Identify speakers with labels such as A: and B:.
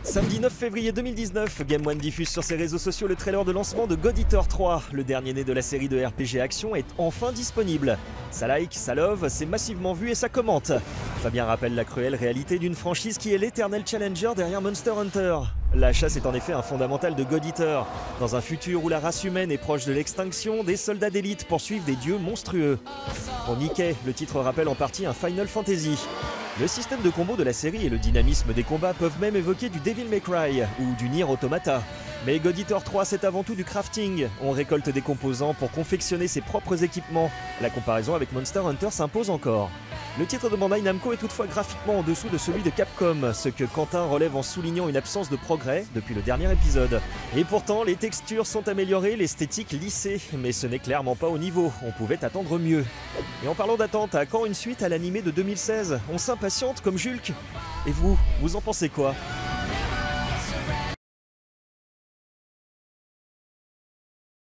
A: Samedi 9 février 2019, Game One diffuse sur ses réseaux sociaux le trailer de lancement de God Eater 3. Le dernier né de la série de RPG Action est enfin disponible. Ça like, ça love, c'est massivement vu et ça commente. Fabien rappelle la cruelle réalité d'une franchise qui est l'éternel challenger derrière Monster Hunter. La chasse est en effet un fondamental de God Eater. Dans un futur où la race humaine est proche de l'extinction, des soldats d'élite poursuivent des dieux monstrueux. Pour Nikkei, le titre rappelle en partie un Final Fantasy. Le système de combo de la série et le dynamisme des combats peuvent même évoquer du Devil May Cry ou du Nier Automata. Mais God Eater 3 c'est avant tout du crafting. On récolte des composants pour confectionner ses propres équipements. La comparaison avec Monster Hunter s'impose encore. Le titre de Bandai Namco est toutefois graphiquement en dessous de celui de Capcom, ce que Quentin relève en soulignant une absence de progrès depuis le dernier épisode. Et pourtant, les textures sont améliorées, l'esthétique lissée, mais ce n'est clairement pas au niveau, on pouvait attendre mieux. Et en parlant d'attente, à quand une suite à l'animé de 2016 ? On s'impatiente comme Julk ? Et vous en pensez quoi ?